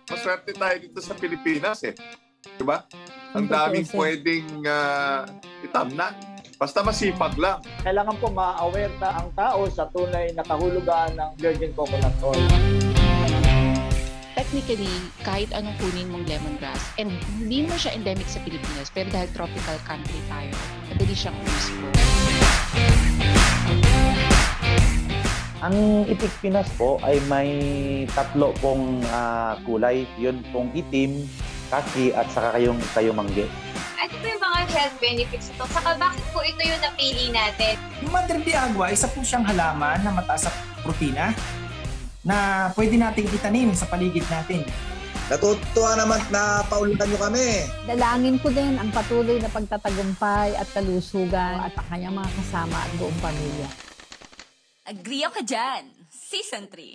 Maswerte tayo dito sa Pilipinas eh. Diba? Ang daming pwedeng itamnan. Basta masipag lang. Kailangan po ma-aware na ang tao sa tunay na kahulugan ng virgin coconut oil. Technically, kahit anong kunin mong lemongrass, and hindi mo siya endemic sa Pilipinas, pero dahil tropical country tayo, madali siyang useful. Ang Itik Pinas po ay may tatlo pong kulay. Yun pong itim, kaki at saka kayumangge. Ano po yung mga health benefits ito? Saka bakit po ito yung napili natin? Yung Madre de Agua, isa po siyang halaman na mataas sa protina na pwede nating itanim sa paligid natin. Natutuwa naman na paulitan nyo kami. Dalangin ko din ang patuloy na pagtatagumpay at kalusugan at ang kanyang mga kasama at buong pamilya. Agree ka dyan. Season 3.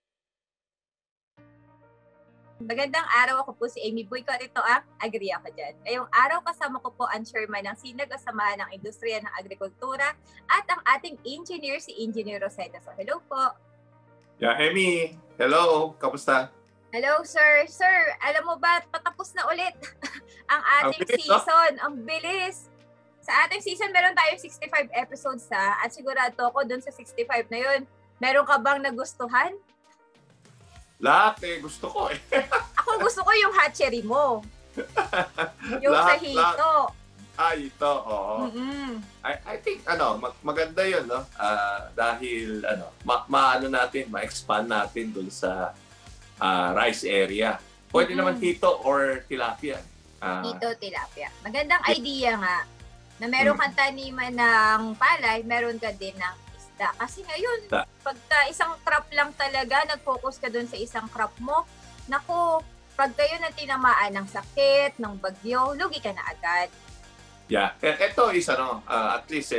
Magandang araw, ako po si Amy Boycott. Ito ang Agree Ako Dyan. Ngayong araw kasama ko po ang chairman ng Sinag o Samahan ng Industriya ng Agrikultura at ang ating engineer, si Engineer Rosetta. So, hello po. Yeah, Amy. Hello. Kamusta? Hello, sir. Sir, alam mo ba, patapos na ulit ang ating season. No? Ang bilis. Sa ating season, meron tayong 65 episodes at sigurado ako dun sa 65 na yun, meron ka bang nagustuhan? Lahat gusto ko eh. Ako gusto ko yung hatchery mo. Yung lahat, sa hito. Ito, oo. I think, maganda yun, no? Dahil, maano natin, ma-expand natin dun sa rice area. Pwede naman hito or tilapia. Hito, tilapia. Magandang idea nga na meron kang taniman ng palay, meron ka din ng isda. Kasi ngayon, pagka isang crop lang talaga, nag-focus ka dun sa isang crop mo, naku, pag kayo na tinamaan ng sakit, ng bagyo, lugi ka na agad. Yeah. Ito is, at least,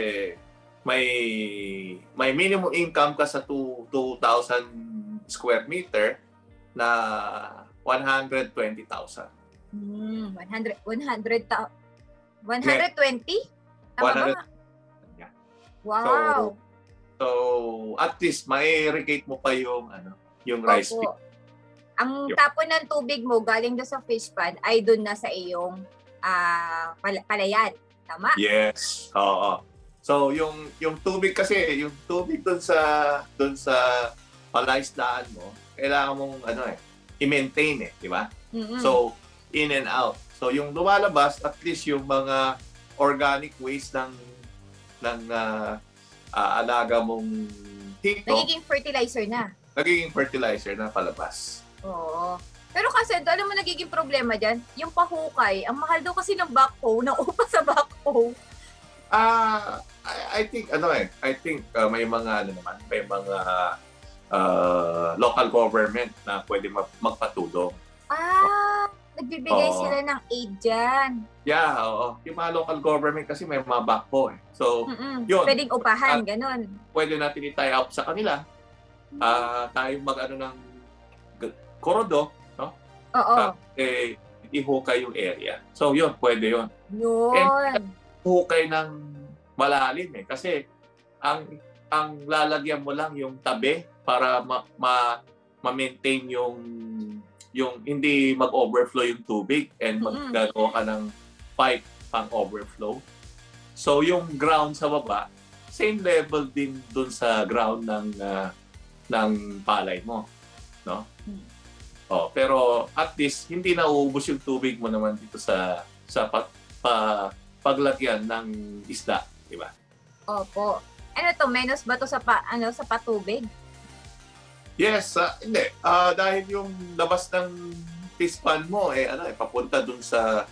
may minimum income ka sa 2,000 square meter na 120,000. 120? Tama 100. ba? Yeah. Wow. So at least ma-irrigate mo pa yung rice field. Ang tapon ng tubig mo galing doon sa fish pond ay doon na sa iyong palayan. Tama? Yes. Oo. So yung tubig kasi, yung tubig doon sa palaisdaan mo, kailangan mong i-maintain di ba? So in and out. So yung lumalabas, at least yung mga organic waste ng alaga mong hito. Nagiging fertilizer na. Nagiging fertilizer na palabas. Oo. Pero kasi, alam mo nagiging problema dyan, yung pahukay, ang mahal daw kasi ng backhoe, ng upa sa backhoe. I think, may mga, may mga local government na pwede magpatulong. Nagbibigay sila ng aid dyan. Yeah, oo. Yung mga local government kasi may mga backhoe. So, yun. Pwedeng upahan, ganun. Pwede natin i-tie up sa kanila. Tayo ng korodo, no? Oo. I-hukay yung area. So, yun. Pwede yun. Yun. Hukay ng malalim Kasi, ang lalagyan mo lang yung tabi para ma-maintain yung hindi mag-overflow yung tubig and maggagawa ka ng pipe pang overflow. So yung ground sa baba, same level din dun sa ground ng palay mo, no? Pero at least hindi nauubos yung tubig mo naman dito sa paglagyan ng isda, di ba? Opo. Menos ba to sa patubig? Yes, hindi. Dahil yung labas ng fish pond mo papunta dun sa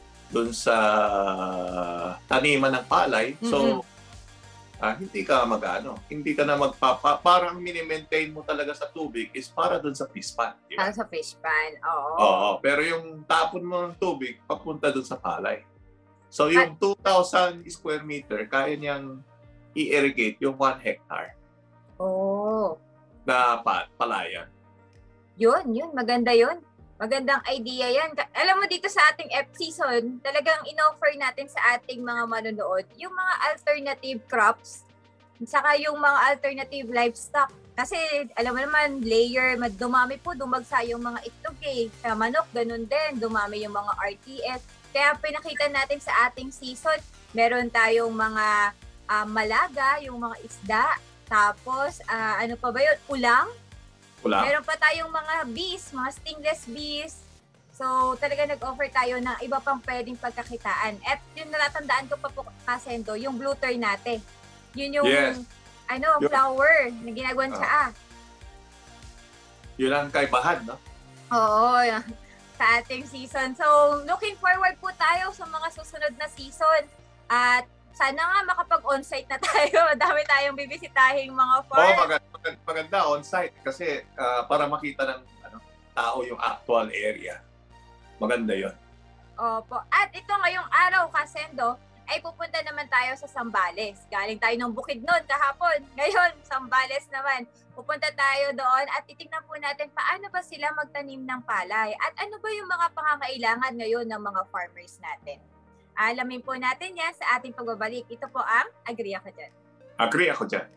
taniman ng palay. So hindi ka hindi ka na parang mini-maintain mo talaga sa tubig is para dun sa fish pond, di ba? Para sa fish pond. Oo. Oo, pero yung tapon mo ng tubig papunta dun sa palay. So yung 2,000 square meter kaya niyang i-irrigate yung 1 hectare. Oh. Na palayan. Yun. Maganda yun. Magandang idea yan. Alam mo dito sa ating season, talagang in-offer natin sa ating mga manonood yung mga alternative crops, saka yung mga alternative livestock. Kasi alam mo naman, layer, dumami po, dumagsa yung mga itlog Sa manok, ganun din, dumami yung mga RTS. Kaya pinakita natin sa ating season, meron tayong mga malaga, yung mga isda. Tapos, ano pa ba yun? Ulang. Meron pa tayong mga bees, mga stingless bees. So, talaga nag-offer tayo ng iba pang pwedeng pagkakitaan. At yung natatandaan ko pa po, Kasendo, yung blue tern natin. Yun yung, flower na ginagawan tsaa. Yun ang kaibahan, no? Oo, sa ating season. So, looking forward po tayo sa mga susunod na season. At sana nga makapag-on-site na tayo. Dami tayong bibisitahing mga farm. Maganda on-site kasi para makita ng tao yung actual area. Maganda yon. Opo. At ito ngayong araw, Kasendo, ay pupunta naman tayo sa Zambales. Galing tayo ng Bukidnon kahapon. Ngayon, Zambales naman. Pupunta tayo doon at titingnan po natin paano ba sila magtanim ng palay at ano ba yung mga pangangailangan ngayon ng mga farmers natin. Alamin po natin yan sa ating pagbabalik. Ito po ang Agree Ako Dyan. Agree ako dyan.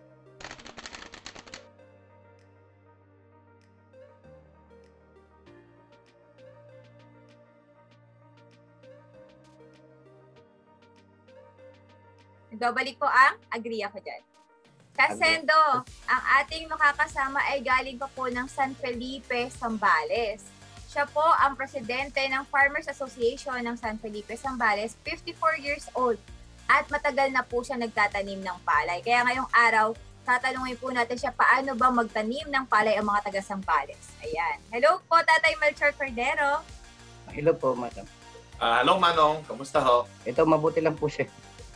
Nagbabalik po ang Agree Ako Dyan. Kasendo, ang ating makakasama ay galing pa po ng San Felipe, Zambales. Siya po ang presidente ng Farmers Association ng San Felipe, Zambales, 54 years old. At matagal na po siya nagtatanim ng palay. Kaya ngayong araw, tatanungin po natin siya paano ba magtanim ng palay ang mga taga Zambales. Ayan. Hello po, Tatay Melchor Cordero. Hello po, madam. Hello, Manong. Kamusta ho? Ito, mabuti lang po siya.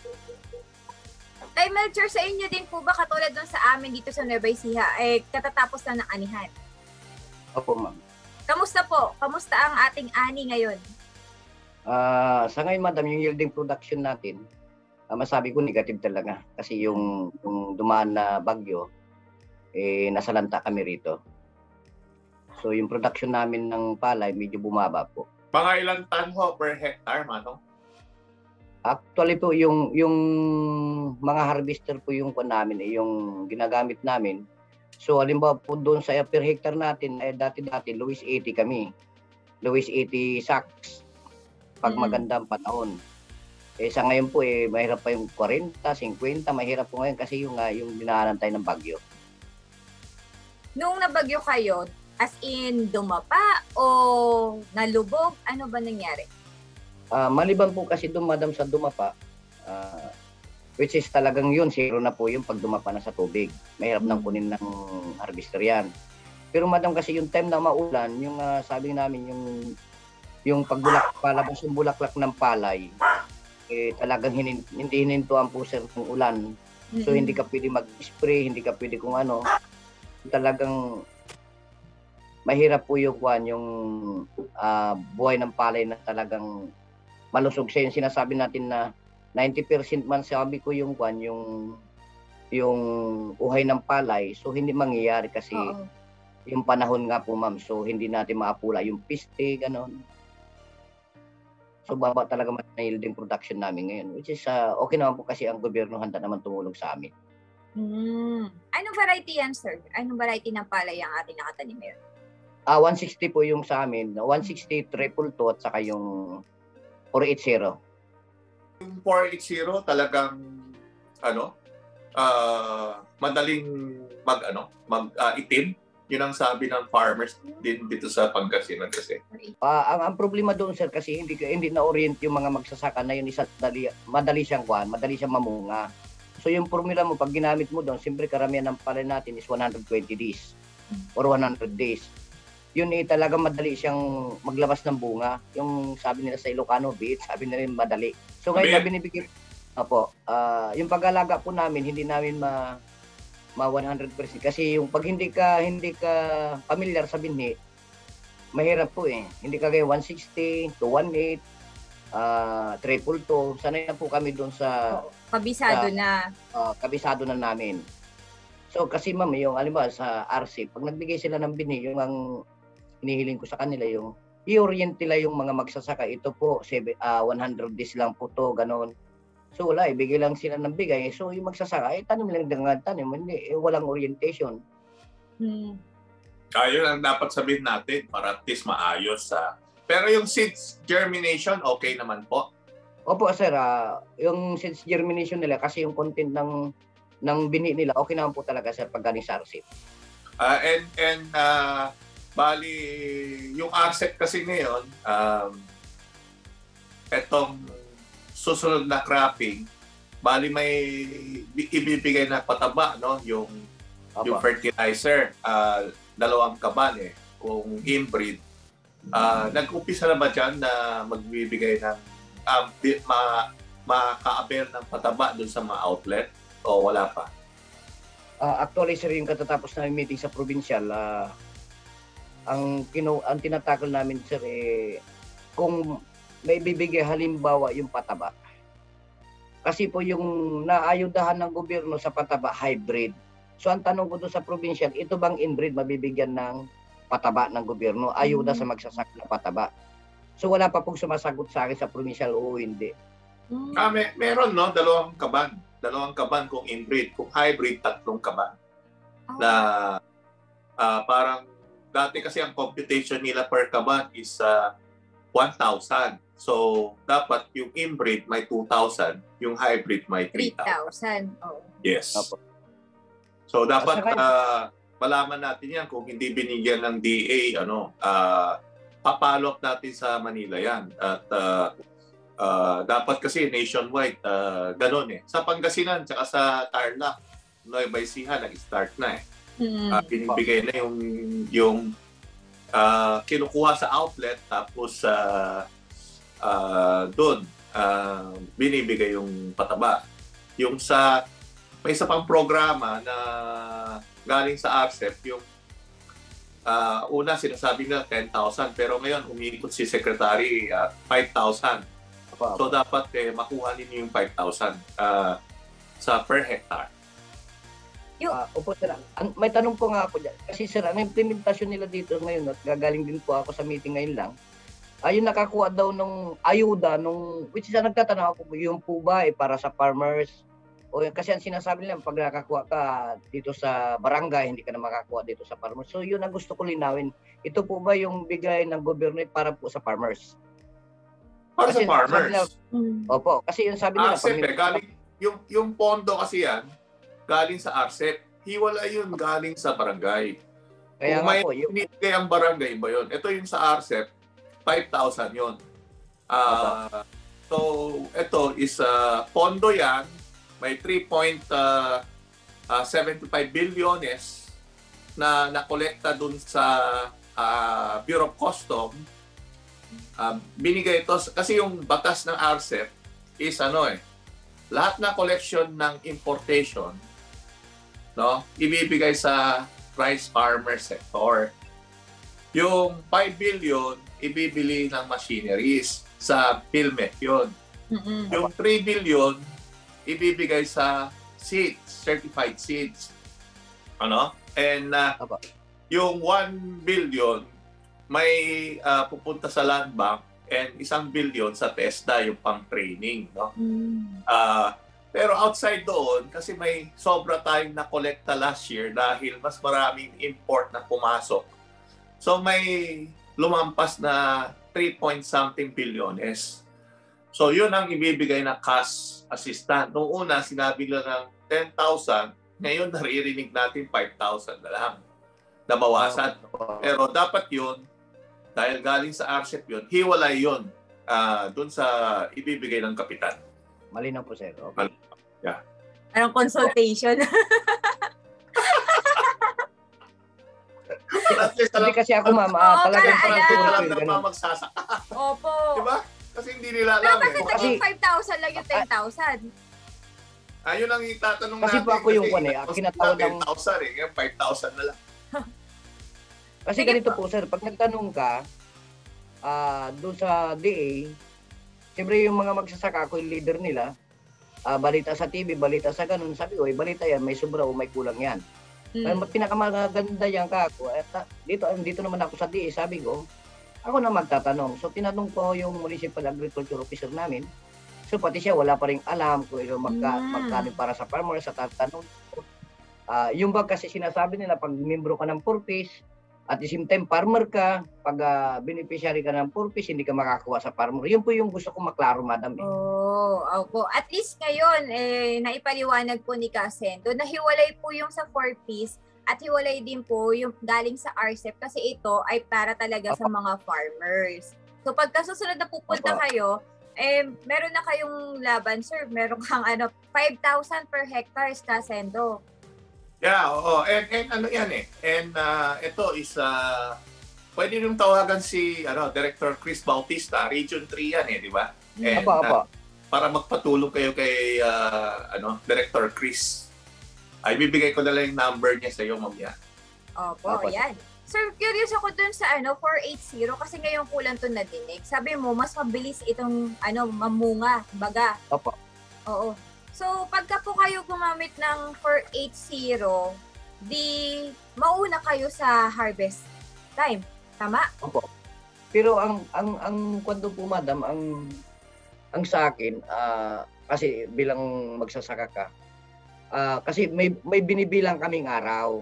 Tay Melchor, sa inyo din po ba katulad doon sa amin dito sa Nueva Ecija, katatapos na ng anihan? Opo, ma'am. Kamusta po? Kamusta ang ating ani ngayon? Sa ngayon, madam, yung yielding production natin, masabi ko negative talaga. Kasi yung dumaan na bagyo, nasalanta kami rito. So, yung production namin ng palay, medyo bumaba po. Mga ilang tan ho per hectare, Manong? Actually po, yung mga harvester po yung namin, yung ginagamit namin. So, halimbawa po doon sa per hectare natin, dati-dati, Luis 80 kami. Luis 80 sacks. Pag magandang panahon. Sa ngayon po, mahirap pa yung 40, 50, mahirap po ngayon kasi yung dinaanan tayo ng bagyo. Nung nabagyo kayo, as in dumapa o nalubog, ano ba nangyari? Maliban po kasi doon, madam, sa dumapa, which is talagang yun, zero na po yung pag dumapa na sa tubig. Mahirap nang kunin ng harvester yan. Pero madam, kasi yung time na maulan, yung sabi namin, yung palabas yung bulaklak ng palay, talagang hindi hinintuan po sir ng ulan. So hindi ka pwede mag-spray, hindi ka pwede kung ano. Talagang mahirap po yung buhay ng palay na talagang malusog siya. Yung sinasabi natin na 90% man sabi ko yung uhay ng palay, so hindi mangyayari kasi yung panahon nga po, ma'am, so hindi natin maapula yung piste, ganon. So baba talaga na yielding production namin ngayon, which is okay naman po kasi ang gobyerno handa naman tumulong sa amin. Anong variety yan, sir? Anong variety ng palay ang ating nakatanim ngayon? 160 po yung sa amin, 160 triple to at saka yung 480. Yung 480 talagang madaling itim. Yun ang sabi ng farmers din dito sa Pangasinan kasi. Ang problema doon, sir, kasi hindi na-orient yung mga magsasaka na yun, madali siyang mamunga. So yung formula mo, pag ginamit mo doon, siyempre karamihan ng palay natin is 120 days or 100 days. Yun talaga madali siyang maglabas ng bunga. Yung sabi nila sa Ilocano, sabi nila madali. So ngayon na binibigyan, yung pag-alaga po namin, hindi namin ma 100% kasi yung pag hindi ka familiar sa binhi, mahirap po Hindi ka gaya 160 to 18, triple to. Sanay na po kami doon sa kabisado kabisado na namin. So kasi ma'am, yung halimbawa sa RC, pag nagbigay sila ng binhi, yung ang hinihiling ko sa kanila yung i-orient nila yung mga magsasaka. Ito po 100 days lang po to, ganon. So wala, ibigay lang sila ng bigay. So yung magsasaka, tanim lang dengan tanim, hindi, walang orientation. Yun ang dapat sabihin natin para at least maayos. Pero yung seeds germination, okay naman po. Opo sir, yung seeds germination nila kasi yung content ng bini nila, okay naman po talaga sir pag galing sa RCEP. Bali, yung RCEP kasi ngayon, etong susunod na cropping, bali may ibibigay na pataba, no? Yung fertilizer, 2 kaban kung inbreed. Nag-umpisa na ba dyan na magbibigay ng maka-avail ng pataba doon sa mga outlet o wala pa? Actually sir, yung katatapos namin meeting sa provincial, ang tinatakal namin sir kung may bibigay halimbawa yung pataba. Kasi po yung naayudahan ng gobyerno sa pataba, hybrid. So ang tanong ko doon sa provincial, ito bang inbreed mabibigyan ng pataba ng gobyerno? Ayuda sa magsasaka ng pataba. So wala pa pong sumasagot sa akin sa provincial o hindi. Meron no, 2 kaban. 2 kaban kung inbreed. Kung hybrid, 3 kaban. Na parang dati kasi ang computation nila per kaban is 1,000. So, dapat yung inbreed may 2,000, yung hybrid may 3,000. 3,000. Oh. Yes. So, dapat malaman natin yan kung hindi binigyan ng DA, papalop natin sa Manila yan. At dapat kasi nationwide, ganun Sa Pangasinan, tsaka sa Tarlac, Nueva Ecija, nag-start na binibigay na yung kinukuha sa outlet tapos doon binibigay yung pataba. Yung may isa pang programa na galing sa RCEP, yung una sinasabi nila 10,000 pero ngayon umiikot si Secretary 5,000. So dapat makuha ninyo yung 5,000 sa per hectare. Opo sir, may tanong po nga ako dyan. Kasi sir, ang implementasyon nila dito ngayon at gagaling din po ako sa meeting ngayon lang, yung nakakuha daw ng ayuda, which is nagtatanong ako, yung po ba para sa farmers? O kasi ang sinasabi nila, pag nakakuha ka dito sa barangay, hindi ka na makakuha dito sa farmers. So yun ang gusto ko linawin. Ito po ba yung bigay ng gobyerno para po sa farmers? Para sa farmers? Opo, kasi yung sabi nila... RCEP, galing, yung pondo kasi yan, galing sa RCEP. Hiwala yun galing sa barangay. Kaya kung may binibigay ang barangay, iba yun. Ito yung sa RCEP, 5,000 yun. So, ito is pondo yan. May 3.75 bilyones na nakolekta dun sa Bureau of Customs. Binigay ito, kasi yung batas ng RCEP is lahat na collection ng importation, ibibigay sa rice farmer sector. Yung 5 billion, ibibili ng machineries sa PhilMet yun. Yung 3 billion, ibibigay sa seeds, certified seeds. And yung 1 billion, may pupunta sa land bank and 1 billion sa TESDA, yung pang-training. Pero outside doon, kasi may sobra tayong na-collecta last year dahil mas maraming import na pumasok. So may lumampas na 3-point-something bilyones. So yun ang ibibigay na cash assistance. Noong una, sinabi lang ng 10,000. Ngayon, naririnig natin 5,000 na lang. Nabawasan. Pero dapat yun, dahil galing sa RCEP yun, hiwalay yun dun sa ibibigay ng kapitan. Malinaw po, sir. Okay. Yeah. Parang consultation. Hindi kasi ako, ma'am, talagang alam na pa magsasaka. Opo. Diba? Kasi hindi nila alam. Pero bakit naging 5,000 lang yung 10,000? Ayun ang itatanong kasi natin. Kasi po ako yung kinatawag ng 10,000 ngayon 5,000 na lang. Kasi ganito po, sir, pag nagtanong ka doon sa DA, siyempre yung mga magsasaka, ako yung leader nila, balita sa TV, balita sa ganun, sabi ko, balita yan, may sobra o may kulang yan. Pero pinakamaganda yan ka ako, dito naman ako sa DA, sabi ko, ako na magtatanong. So tinanong ko yung Municipal Agriculture Officer namin, so pati siya wala pa rin alam kung magkano para sa farmer, sa tatanong ko. Yung bag kasi sinasabi nila pag membro ka ng Purpose, at the same time farmer ka, pag beneficiary ka ng Purpose, hindi ka makakuha sa farmer. Yun po yung gusto ko maklaro, madam. Opo. At least ngayon, naipaliwanag po ni Kasendo na hiwalay po yung sa 4-piece at hiwalay din po yung galing sa RCEP kasi ito ay para talaga sa mga farmers. So pagka susunod na pupunta kayo, meron na kayong laban, sir. Meron kang 5,000 per hectare, Kasendo. Yeah, oo. And ano yan And ito is, pwede nyung tawagan si Director Chris Bautista, Region 3 yan di ba? And, para magpatulong kayo kay Director Chris. Ay, bibigay ko na lang yung number niya sa iyo mamaya. Opo, yan. Sir, curious ako dun sa 480 kasi ngayon ko lang ito nadinig. Sabi mo, mas mabilis itong mamunga, baga. Opo. Oo. So, pagka po kayo gumamit ng 480, di mauna kayo sa harvest time. Tama? Opo. Pero ang kwento po, madam, ang sa akin, kasi bilang magsasaka ka, kasi may binibilang kaming araw.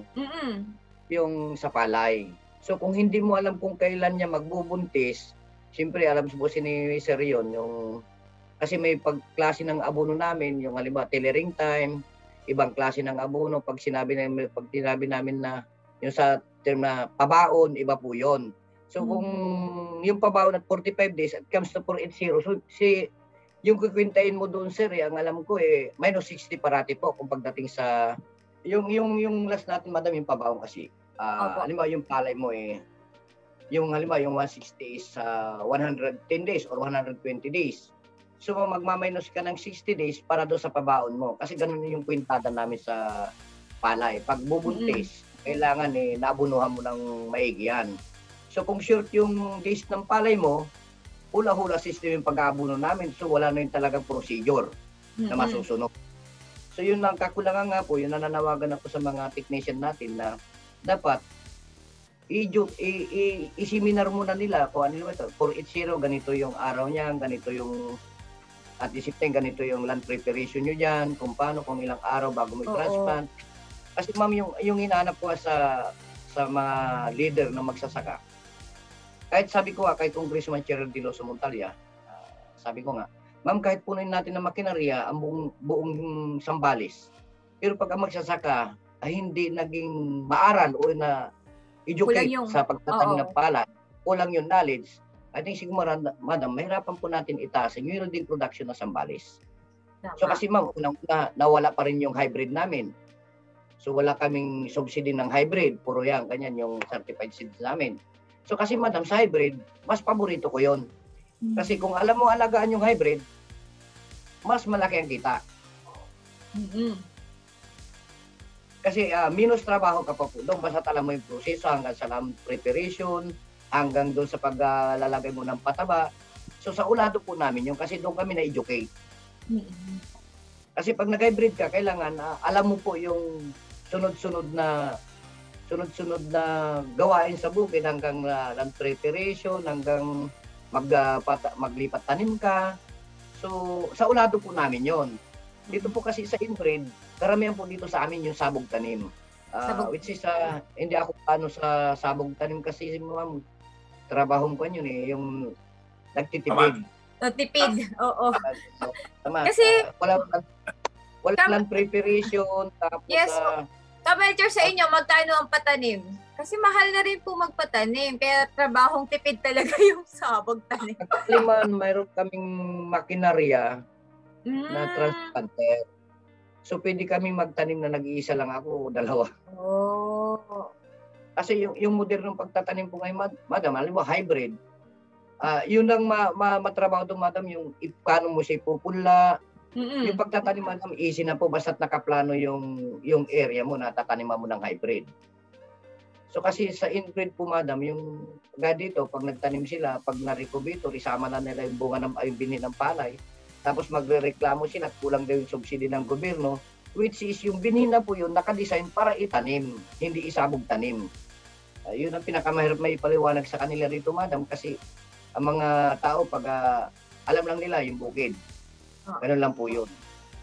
Yung sa palay. So kung hindi mo alam kung kailan niya magbubuntis, siyempre alam po si Sir yun, kasi may pagklase ng abono namin, yung halimbawa tillering time, ibang klase ng abono, pag sinabi namin na yung sa term na pabaon, iba po yun. So kung yung pabaon at 45 days, it comes to 480, so yung kukwintahin mo doon, sir, ang alam ko minus 60 parati po kung pagdating sa yung last natin, madam, yung pabaon kasi. Halimbawa yung palay mo yung halimbawa yung 160 is 110 days or 120 days. So magmaminus ka ng 60 days para doon sa pabaon mo. Kasi ganun yung kwintada namin sa palay. Pag bubuntis, kailangan naabunuhan mo ng maigi yan. So kung short yung days ng palay mo, hula-hula system yung pag-aabuno namin. So wala na yung talagang procedure na masusunod. So yun lang kakulangan nga po, yun nananawagan ako sa mga technician natin na dapat i-seminar muna nila kung ano ito. 480, ganito yung araw niya, ganito yung at isipin, ganito yung land preparation nyo dyan, kung paano, kung ilang araw bago mo i-transplant. Kasi ma'am, yung hinahanap ko sa mga leader na magsasaka, kahit sabi ko kay Congressman Cheryl Diloso Montalya, sabi ko nga, ma'am, kahit punuin natin ng makinarya ang buong Sambales, pero pag ang magsasaka ay hindi naging maaral o na educate sa pagtatanim ng palay, kulang yung knowledge, I think siguro, madam, mahirapan po natin itaas yung yielding production ng Sambales. So kasi ma'am, unang-una, nawala pa rin yung hybrid namin. So wala kaming subsidy ng hybrid, puro yan, ganyan yung certified seeds namin. So kasi madam, sa hybrid, mas paborito ko yon. Kasi kung alam mo alagaan yung hybrid, mas malaki ang kita. Kasi minus trabaho ka pa po doon, basta alam mo yung proseso hanggang sa land preparation, hanggang doon sa paglalagay mo ng pataba. So sa ulado po namin yung kasi doon kami na-educate. Kasi pag nag-hybrid ka, kailangan alam mo po yung sunod-sunod na gawain sa bukid hanggang land preparation, hanggang maglipat tanim ka. So sa ulado po namin yon. Dito po kasi sa inbreed, karamihan po dito sa amin yung sabog tanim. Which is hindi ako paano sa sabog tanim kasi ma'am, trabaho ko yun yung nagtitipid. Tipid, oo. Tama. Kasi wala lang preparation, tapos yes, Kamelcher, sa inyo, magkano ang patanim? Kasi mahal na rin po magpatanim, kaya trabahong tipid talaga yung sabog tanim. Actually, mayroon kaming makinarya na transplanter. So, pwede kaming magtanim na nag-iisa lang ako o dalawa. Kasi yung modernong pagtatanim po ngayon, madam, alam mo, hybrid. Yun lang matrabaho doon, madam, yung paano mo siya ipupula. Yung pagtatanim, madam, easy na po basta't nakaplano yung area mo na tataniman mo ng hybrid. So kasi sa inbreed po, madam, yung dito, pag nagtanim sila, pag na-recovator, isama na nila yung bunga yung bini ng palay, tapos magre-reklamo sila at kulang daw yung subsidy ng gobyerno, which is yung bini na po yun, nakadesign para itanim, hindi isabog tanim. Yun ang pinakamahirap may ipaliwanag sa kanila rito, madam, kasi ang mga tao, pag alam lang nila yung bukid. Ganun lang po yun.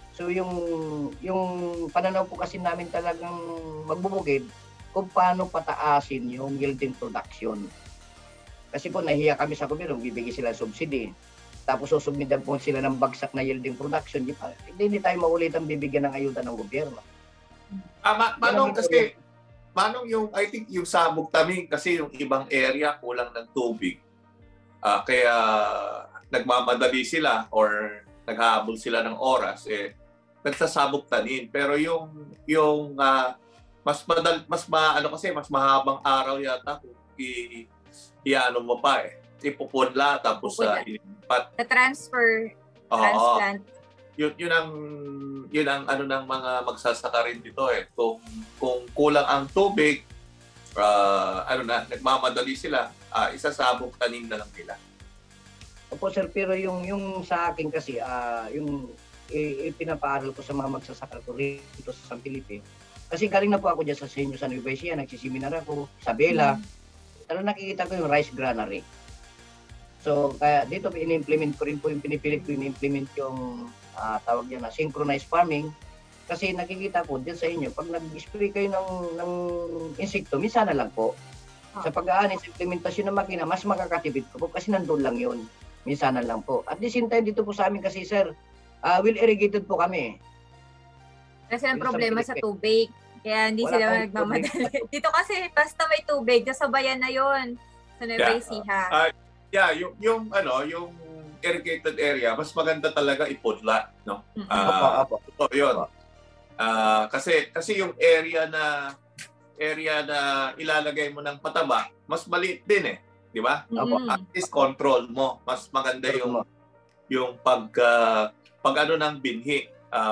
So yung pananaw po kasi namin talagang magbubukid kung paano pataasin yung yielding production. Kasi po nahiya kami sa gobyerno, bibigyan sila subsidy. Tapos susubidan po sila ng bagsak na yielding production. Hindi tayo maulitan bibigyan ng ayuda ng gobyerno. Manong kasi, Manong yung, I think yung Sabog Tanim kasi yung ibang area kulang ng tubig. Kaya nagmamadali sila or naghahabol sila ng oras, nagsasabog tanim. Pero yung mas mahabang araw yata kung iano mo pa ipupunla tapos ilipat. Transfer, transplant. Yun ang ano ng mga magsasaka rin dito Kung kulang ang tubig, nagmamadali sila, isasabog tanim na lang nila. Opo sir, pero yung sa akin kasi yung pinapaaral ko sa mga magsasaka ko rito sa San Felipe. Kasi galing na po ako dyan sa Senyo San Luis, nagsiseminar ako sa Bela. Pero nakikita ko yung rice granary. So kaya dito in-implement ko rin po yung pinipilit ko in-implement yung tawag yan na synchronized farming. Kasi nakikita ko dyan sa inyo, pag nag-spray kayo ng insekto, minsan na lang po. Sa pag-aanis, implementasyon ng makina, mas makakatipid ko po kasi nandun lang yun. Minsan na lang po. At the same time, dito po sa amin kasi sir, well irrigated po kami. Kasi ang problema sa tubig. Kaya hindi sila nagmamadali. Dito kasi basta may tubig, sabayan na yon sa Nueva Ecija. Yung irrigated area, mas maganda talaga ipudla, no? Yun. Kasi yung area na ilalagay mo ng pataba, mas maliit din di ba? At least control mo. Mas maganda yung pag ng binhi,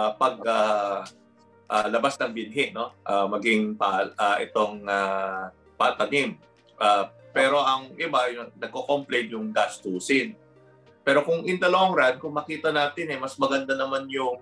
labas ng binhi, no? Maging itong patanim. Pero ang iba, nagko-complain yung gastusin. Pero kung in the long run, kung makita natin mas maganda naman yung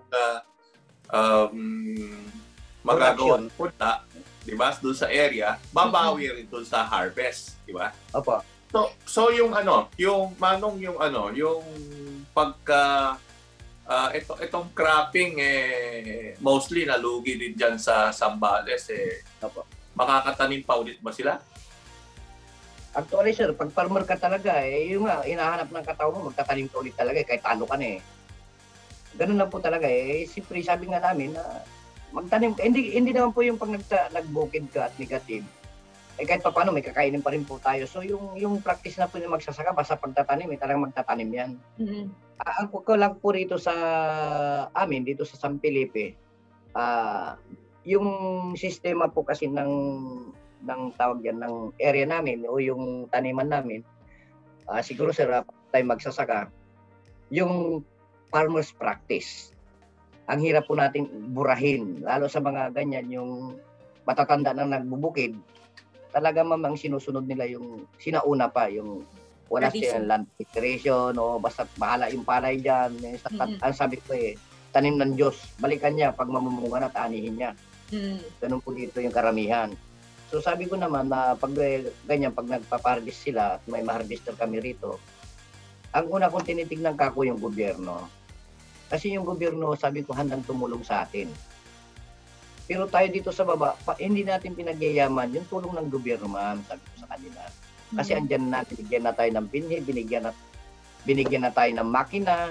magagawa ng punta, di ba? Doon sa area, babawi rin doon sa harvest, di ba? Opo. So yung Manong yung pagka itong cropping mostly nalugi din diyan sa Zambales makakatanim pa ulit ba sila? Actually sir, pag farmer ka talaga yung hinahanap ng katao mo, magtatanim ka ulit talaga kahit talo ka na Ganun na po talaga siyempre sabi nga namin na magtanim ka. Hindi naman po yung pag nagbukid ka at negative. Kahit pa paano may kakainin pa rin po tayo. So yung practice na po yung magsasaka basta pagtatanim, talagang magtatanim yan. Ang ko lang po rito sa amin, dito sa San Felipe, yung sistema po kasi ng tawag yan, ng area namin o yung taniman namin, siguro sir, tayo magsasaka, yung farmer's practice. Ang hirap po natin burahin, lalo sa mga ganyan, yung matatanda na nagbubukid, talaga mamang sinusunod nila yung sinauna pa, yung wala silang land preparation o basta bahala yung palay dyan. Ang sabi ko tanim ng Diyos, balikan niya pag mamumunga na, taanihin niya. Ganun po dito yung karamihan. So sabi ko naman na pag ganyan, pag nagpaparvest sila at may ma-harvester kami rito, ang una kong tinitignan kako yung gobyerno. Kasi yung gobyerno, sabi ko, handang tumulong sa atin. Pero tayo dito sa baba, hindi natin pinagyayaman yung tulong ng gobyerno, ma'am, sabi ko sa kanila. Kasi andyan natin, binigyan na tayo ng binhi, binigyan na tayo ng makina.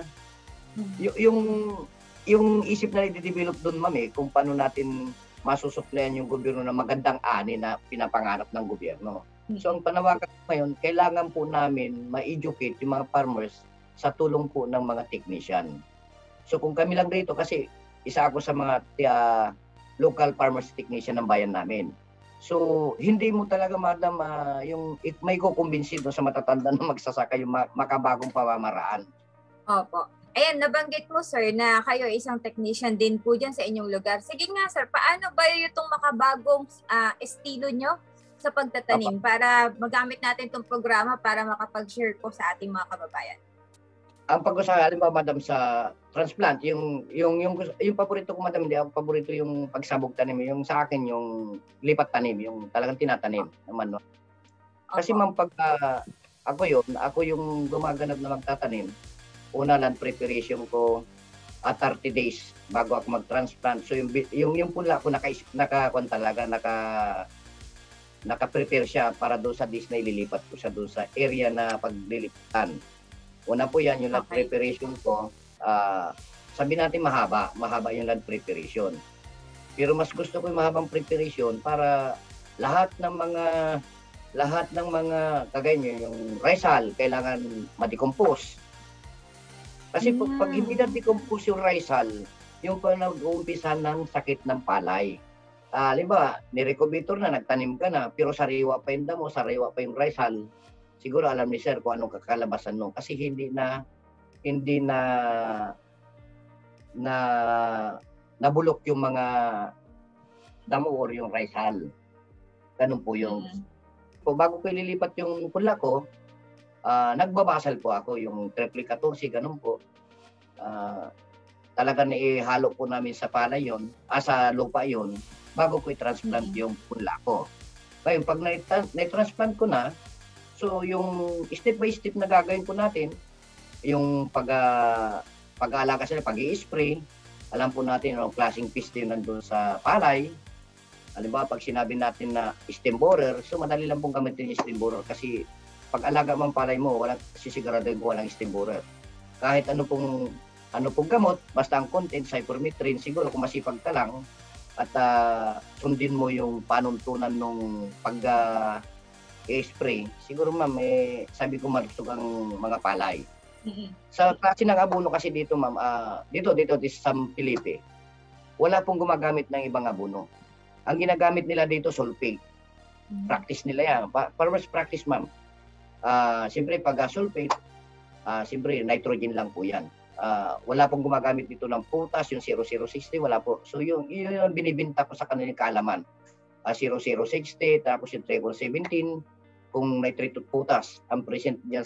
Yung isip na i-develop doon, ma'am, kung paano natin masusuplayan yung gobyerno ng magandang ani na pinapangarap ng gobyerno. So ang panawagan ko ngayon, kailangan po namin ma-educate yung mga farmers sa tulong po ng mga technician. So kung kami lang dito, kasi isa ako sa mga local farmers technician ng bayan namin. So hindi mo talaga madam may kukumbinsin doon sa matatanda na magsasaka yung makabagong pamamaraan. Opo. Ayan, nabanggit mo sir na kayo isang technician din po dyan sa inyong lugar. Sige nga sir, paano ba itong makabagong estilo nyo sa pagtatanim para magamit natin itong programa para makapag-share po sa ating mga kababayan? Ang pag-usapan, halimbawa madam sa transplant, yung paborito ko madam, hindi ako paborito yung pagsabog tanim, yung sa akin yung lipat tanim, yung talagang tinatanim naman. No? Kasi ma'am, pag ako yung gumaganap na magtatanim, una land preparation ko, at 30 days bago ako mag-transplant. So yung punla ko naka-prepare siya para doon sa Disney, lilipat ko siya doon sa area na paglilipatan. Una po yan, yung land preparation ko, sabi natin mahaba yung land preparation. Pero mas gusto ko yung mahabang preparation para lahat ng mga kagaya nyo, yung risal, kailangan ma-decompose. Kasi pag hindi na-decompose yung risal, yung pa nag-uumpisa ng sakit ng palay. Halimbawa, ni-recovator na, nagtanim ka na, pero sariwa pa yung damo, sariwa pa yung risal, siguro alam ni sir kung anong kakalabasan nun. Kasi hindi na nabulok yung mga damo or yung risal. Ganun po yung bago ko ililipat yung punla ko, nagbabasal po ako yung triple 14, ganun po. Talagang ihalo po namin sa palay yun, sa lupa yun, bago ko i-transplant yung punla ko. Ngayon, pag na-transplant ko na, so yung step by step na gagawin po natin, yung pag-aalaga sila, pag-i-spray, alam po natin yung klaseng piste yun nandun sa palay. Halimbawa, pag sinabi natin na stem borer, so madali lang pong gamitin yung stem borer kasi pag alaga mang palay mo, sisiguraduhin ko walang stem borer. Kahit ano pong gamot, basta ang content, cypermethrin, siguro kung masipag ka lang at sundin mo yung panuntunan nung pag-spray, siguro ma'am, sabi ko malusog ang mga palay. Sa klase ng abono kasi dito ma'am, dito sa San Felipe, wala pong gumagamit ng ibang abono. Ang ginagamit nila dito, sulfate. Practice nila yan. Farmers practice, ma'am. Siyempre, pag sulfate, siyempre, nitrogen lang po yan. Wala pong gumagamit dito ng potas, yung 0060, wala po. So, yun yung binibinta ko sa kanilang kaalaman. 0060, tapos yung 17, kung nitrate at potas, ang present dyan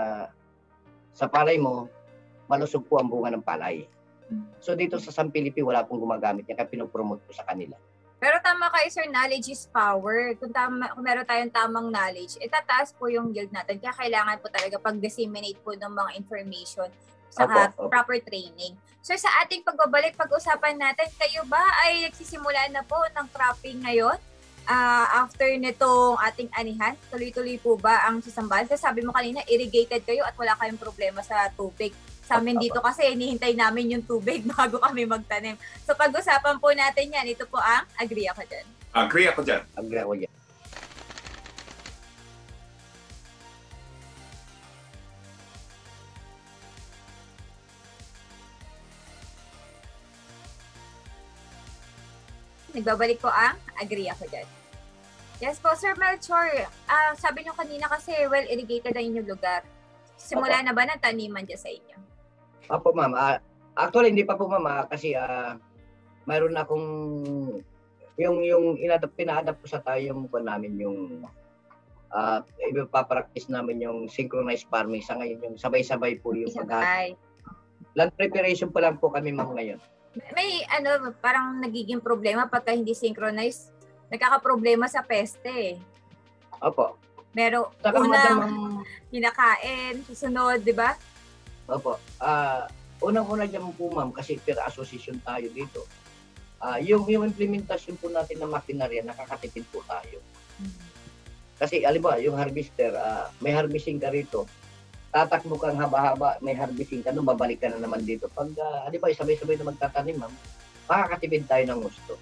sa palay mo, malusog po ang bunga ng palay. So, dito sa San Felipe, wala pong gumagamit yan, kaya pinopromote ko sa kanila. Pero tama kayo, sir, knowledge is power. Kung meron tayong tamang knowledge, itataas po yung yield natin. Kaya kailangan po talaga pag-disseminate po ng mga information sa proper training. So sa ating pagbabalik, pag-usapan natin, kayo ba ay nagsisimula na po ng cropping ngayon? After nitong ating anihan, tuloy-tuloy po ba ang sasambahan? Kasi sabi mo kanina, irrigated kayo at wala kayong problema sa tubig. Sa amin dito kasi hinihintay namin yung tubig bago kami magtanim. So pag-usapan po natin yan. Ito po ang Agree Ako Dyan. Agree ako dyan. Agree ako dyan. Nagbabalik po ang Agree Ako Dyan. Yes po, Sir Melchor. Sabi nyo kanina kasi well-irrigated ang inyong lugar. Simula na ba ng taniman dyan sa inyo? Apo ma'am, actually hindi pa po ma'am kasi mayroon akong yung pina-adapt ko sa tayong namin yung ipapractice namin yung synchronized farming sa ngayon, yung sabay-sabay po yung land preparation pa lang po kami ma'am ngayon. May parang nagiging problema pagka hindi synchronized, nagkakaproblema sa peste. Opo. Pero unang pinakain, susunod, di ba? Opo. Unang-una dyan po ma'am, kasi per association tayo dito. Yung implementasyon po natin ng makinarya, nakakatipid po tayo. Kasi alimbawa, yung harvester, may harvesting ka rito, tatakbo kang haba-haba, may harvesting ka, babalik ka na naman dito. Pag, alimbawa, sabay-sabay na magtatanim ma'am, makakatipid tayo ng gusto.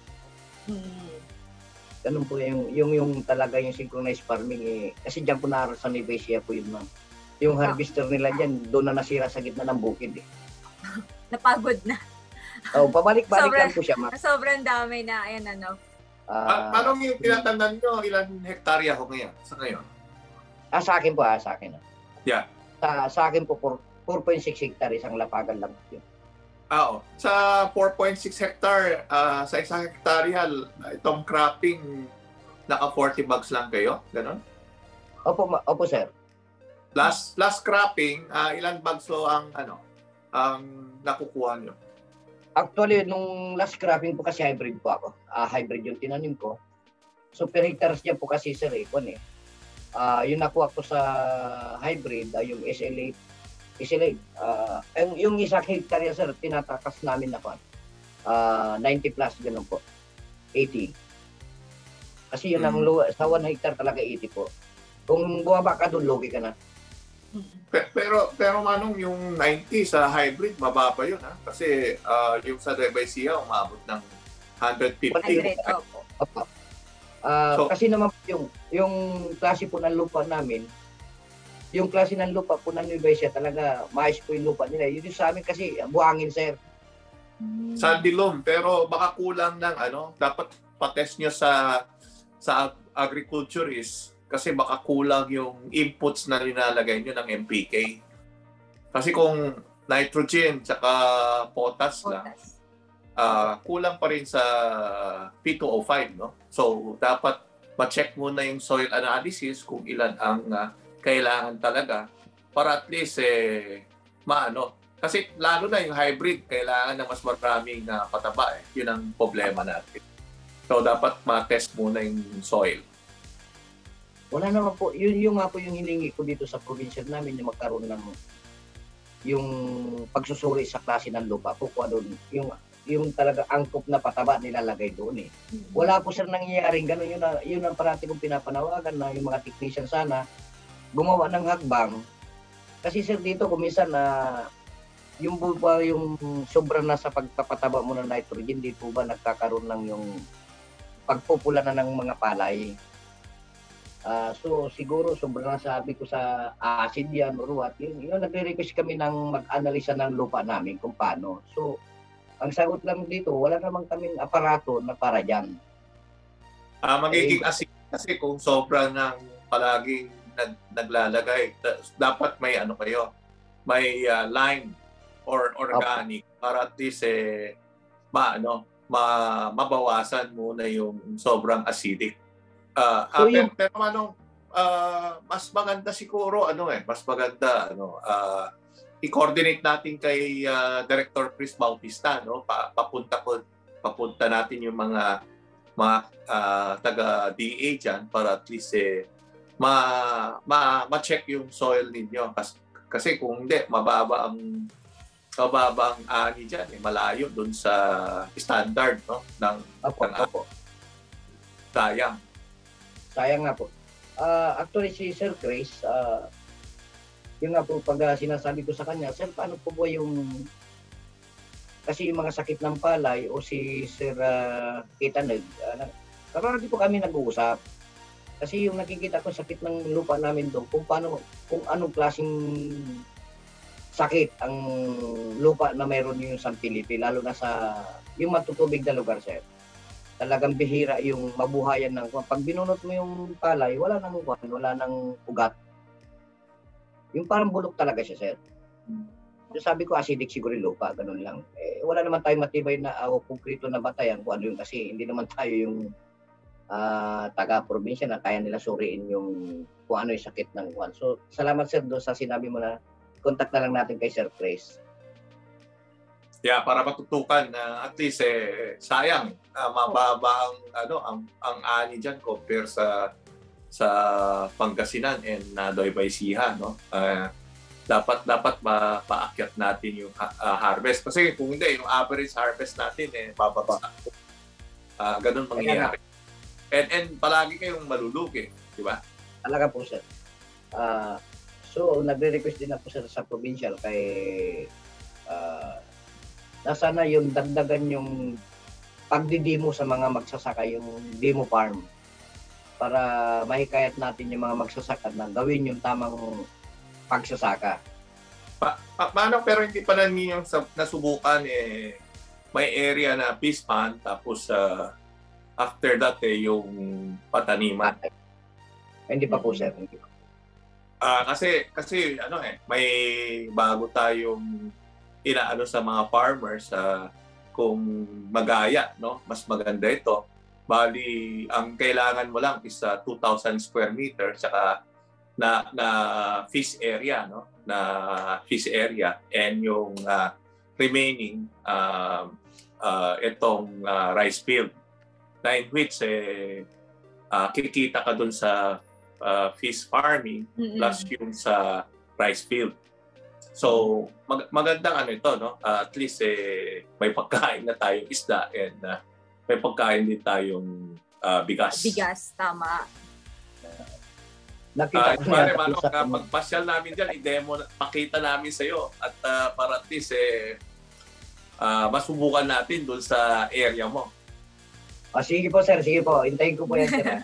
Ganun po yung talaga yung synchronized farming. Kasi dyan po naroon sa Nevesia po yun ma'am. Yung harvester nila dyan, doon na nasira sa gitna ng bukid eh. Napagod na. Pabalik-balik lang po siya, ma'am. Sobrang dami na, ayan paano yung tinatandaan nyo, ilang hektarya ho ngayon? Sa ngayon? Sa akin po, sa akin. Yeah. Sa akin po, 4.6 hectare, isang lapagan lang po yun. Sa 4.6 hectare, sa isang hektarya, itong cropping, naka 40 bags lang kayo? Ganon? Opo sir. Last cropping, ilan bags lo ang nakukuha nyo? Actually, nung last cropping po kasi hybrid po ako. Hybrid yung tinanim ko. So per hectares niya po kasi sir, yung nakuha ko sa hybrid, yung SL8, isilig. Yung isang hektarya, sir, tinatakas namin na 90 plus, ganun po. 80. Kasi yun ang sa 1 hectare talaga 80 po. Kung bumaba ka doon, lugi ka na. Pero Manong, yung 90 sa hybrid, mababa yun, ha? Kasi yung sa Nueva umabot ng 150. 100, opo. Kasi naman yung klase po ng lupa namin, yung klase ng lupa po ng Nueva talaga maayos po yung lupa nila. Yun sa amin kasi buhangin, sir. Sandy loam, pero baka kulang ng dapat patest nyo sa agriculture is kasi baka kulang yung inputs na nilalagay nyo ng NPK. Kasi kung nitrogen tsaka potas lang, kulang pa rin sa P2O5, no? So, dapat ma-check muna yung soil analysis kung ilan ang kailangan talaga para at least kasi lalo na yung hybrid, kailangan ng mas maraming pataba. Yun ang problema natin. So, dapat ma-test muna yung soil. Wala naman po. Yun nga po yung hiningi ko dito sa probinsya namin yung magkaroon ng yung pagsusuri sa klase ng lupa po. Kung doon, yung talaga angkop na pataba nilalagay doon eh. Wala po sir nangyayaring gano'n. Yun ang parati kong pinapanawagan na yung mga technician sana gumawa ng hakbang. Kasi sir dito kuminsan na yung buba yung sobra na sa pagpapataba mo ng nitrogen, di po ba nagkakaroon ng yung pagpupula na ng mga palay. So siguro sobrang sabi ko sa acid yan or what, yun nagre-request kami ng mag-analisa ng lupa namin kung paano. So ang sagot lang dito, wala namang kaming aparato na para dyan. Magiging acid kasi kung sobrang ng palaging naglalagay, dapat may kayo, may lime or organic para at least mabawasan muna yung sobrang acidic. Pero Manong, mas maganda siguro mas maganda i-coordinate natin kay Director Chris Bautista, no? Papunta natin yung mga taga DA diyan para at least ma-check yung soil ninyo kasi kung hindi mababa ang ani diyan, malayo doon sa standard, no, ng Sayang nga po. Actually, si Sir Chris, yun nga po, pag sinasabi ko sa kanya, Sir, paano po ba yung kasi yung mga sakit ng palay o si Sir Kitanag, karami po kami nag-uusap. Kasi yung nakikita ko sakit ng lupa namin doon, kung anong klaseng sakit ang lupa na mayroon yung San Felipe, lalo na sa yung matutubig na lugar, Sir. Talagang bihira yung mabuhayan ng pag binunot mo yung palay, wala nang ugat. Yung parang bulok talaga siya, sir. So, sabi ko acidic siguro yung lupa, ganun lang. Wala naman tayong matibay na konkreto na batayan kung ano yun kasi hindi naman tayo yung taga-probinsya na kaya nila suriin yung kung ano yung sakit ng kwan. So, salamat sir doon sa sinabi mo na contact na lang natin kay Sir Chris. Yeah, para matutukan na at least sayang mababa ang ani diyan compare sa Pangasinan and Nueva Ecija, no? Dapat mapaakyat natin yung harvest kasi kung hindi yung average harvest natin bababa. Ganun mangyayari. And palagi kayong malulugi, di ba? Talaga po sir. So nagre-request din ako sa provincial kay na sana yung dagdagan yung pagdidemo sa mga magsasaka, yung demo farm para mahikayat natin yung mga magsasaka na gawin yung tamang pagsasaka. Paano pero hindi pa ninyo nasubukan may area na fish pond tapos after that yung pataniman? Hindi pa po sir. Kasi may bago tayong inaano sa mga farmers kung magaya, no? Mas maganda ito. Bali, ang kailangan mo lang is 2,000 square meter saka na fish area, no? Na fish area and yung remaining itong rice field. Na in which kikita ka dun sa fish farming plus yung sa rice field. So, magandang ano ito, no? At least may pagkain na tayong isda and may pagkain din tayong bigas. Bigas, tama. Nakita ko Pare, yan sa pagpasyal namin dyan, i-demo, pakita namin sa'yo at para at least masubukan natin doon sa area mo. sige po, sir. Sige po. Hintayin ko po yan, sir.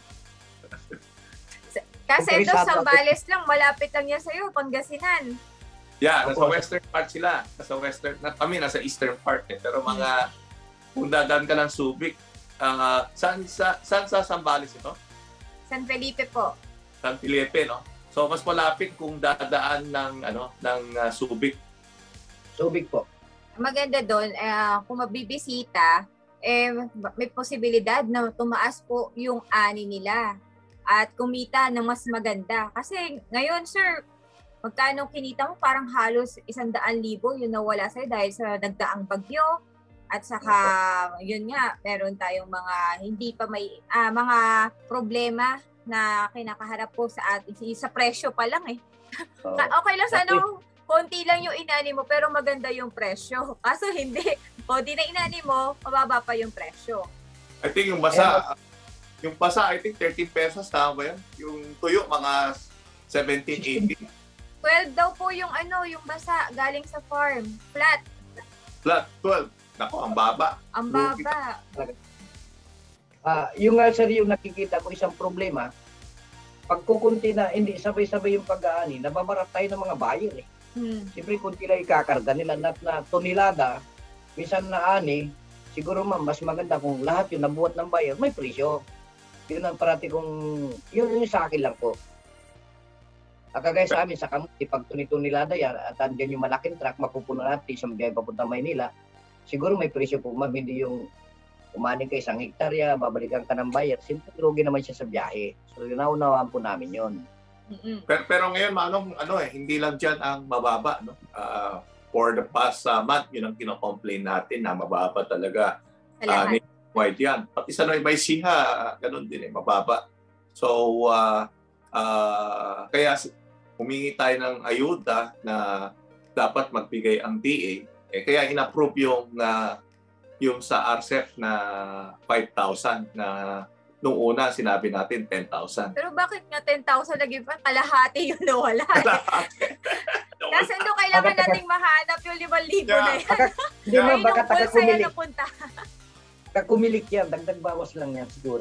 Kasi ito, Zambales lang, malapit lang niya sa'yo, Pangasinan. Yeah, nasa western part sila. Kami nasa eastern part. Pero kung dadaan ka ng Subic, saan sa Zambales ito? San Felipe po. San Felipe, no? So, mas malapit kung dadaan ng Subic. Subic po. Maganda doon, kung mabibisita, may posibilidad na tumaas po yung ani nila at kumita ng mas maganda. Kasi ngayon, sir, magkano kinita mo? Parang halos 100,000 yung nawala sa'yo dahil sa nagdaang bagyo. At saka, yun nga, meron tayong mga hindi pa may, mga problema na kinakaharap po sa atin. Sa presyo pa lang eh. Okay lang sana konti lang yung inani mo pero maganda yung presyo. Kaso hindi. Konti na inani mo, mababa pa yung presyo. I think yung basa, I think 13 pesos, tama ba yan? Yung tuyo, mga 17, 18. 12 daw po yung yung basa galing sa farm. Flat. Flat, 12. Nako, ang baba. Ang baba. Yung nga, sir, yung nakikita ko isang problema, pag kukunti na, hindi sabay-sabay yung pag-aani, nababarat tayo ng mga buyer eh. Siyempre, kunti lang ikakarga nila na tonelada, minsan na ani, siguro ma'am, mas maganda kung lahat yung nabuhat ng buyer, may presyo. Yun ang parati kung, yun sa akin lang po. Kagaya sa amin, sa Kamuti, pag tonelada yan, at andyan yung malaking truck, mapupuno natin sa biyay papunta Maynila, siguro may presyo po ma'am, hindi yung umanin ka 1 hektarya, babalikan ka ng buyer, simple rugi naman siya sa biyahe. So, naunawaan po namin yun. Pero ngayon, Manong, hindi lang dyan ang mababa. No? For the past month, yun ang kino-complain natin na mababa talaga. Nationwide yan. Pati sa Nueva Ecija, ganun din mababa. So, kaya humingi tayo ng ayuda na dapat magbigay ang DA. Kaya in-approve yung sa RCEP na 5,000 na nung una sinabi natin 10,000. Pero bakit nga 10,000 naging pa? Kalahati yung nawala. Kasi doon kailangan nating mahanap yung 5,000 na yan. Hindi mo, baka taga-kumilik. Taga-kumilik yan, dagdag bawas lang yan siguro.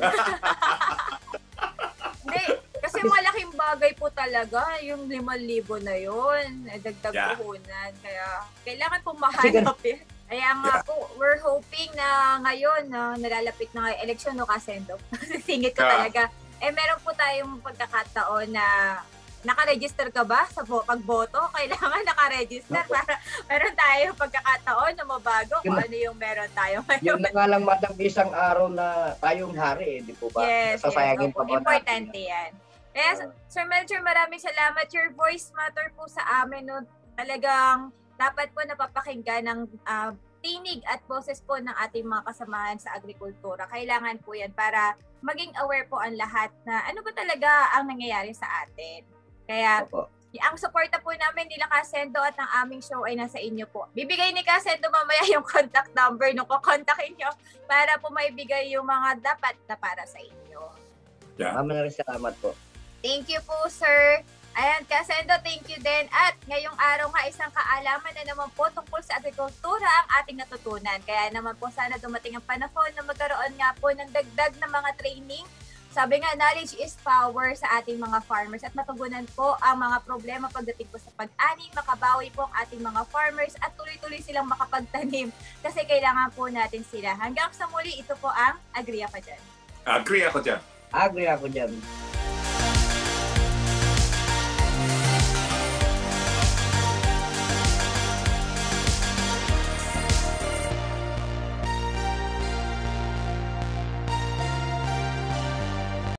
Hindi, kasi malaking bagay po talaga yung 5,000 na yun. Dagdag puhunan. Kaya kailangan pong mahanap yan. Kaya nga po, we're hoping na ngayon, nalalapit na yung eleksyon, no, Kasendo? Singit ko talaga. Meron po tayong pagkakataon na naka-register ka ba sa pagboto? Kailangan naka-register para meron tayong pagkakataon na mabago kung ano yung meron tayo ngayon. Yun na nga lang, madam, isang araw na tayong hari, di po ba? Yes, sasayangin pa ba natin? Importante yan. Kaya, Sir Melchor, maraming salamat. Your voice matter po sa amin. No? Talagang dapat po napapakinggan ng tinig at boses po ng ating mga kasamahan sa agrikultura. Kailangan po yan para maging aware po ang lahat na ano ba talaga ang nangyayari sa atin. Kaya ang suporta po namin nila Kasendo at ng aming show ay nasa inyo po. Bibigay ni Kasendo mamaya yung contact number nung kukontakin nyo para po maibigay yung mga dapat na para sa inyo. Maraming salamat po. Thank you po, sir. Ayan, Kasendo, thank you din. At ngayong araw nga, isang kaalaman na naman po tungkol sa agrikultura ang ating natutunan. Kaya naman po sana dumating ang panahon na magkaroon nga po ng dagdag na mga training. Sabi nga, knowledge is power sa ating mga farmers at matugunan po ang mga problema pagdating po sa pag-ani, makabawi po ang ating mga farmers at tuloy-tuloy silang makapagtanim kasi kailangan po natin sila. Hanggang sa muli, ito po ang Agree Ako Dyan. Agree ako dyan. Agree ako dyan.